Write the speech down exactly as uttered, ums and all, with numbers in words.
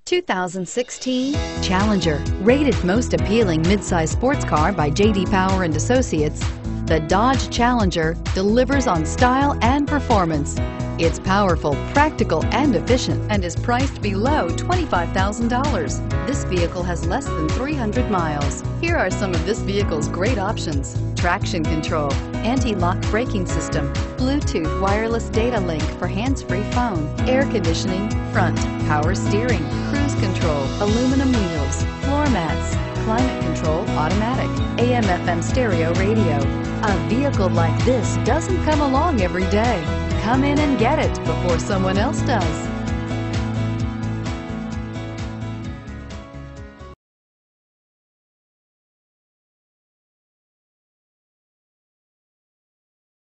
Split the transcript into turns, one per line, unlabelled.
two thousand sixteen Challenger. Rated most appealing midsize sports car by J D Power and Associates, the Dodge Challenger delivers on style and performance. It's powerful, practical, and efficient, and is priced below twenty-five thousand dollars. This vehicle has less than three hundred miles. Here are some of this vehicle's great options: traction control, anti-lock braking system, Bluetooth wireless data link for hands-free phone, air conditioning, front, power steering, cruise control, aluminum wheels, floor mats, climate control automatic, A M F M stereo radio. A vehicle like this doesn't come along every day. Come in and get it before someone else does.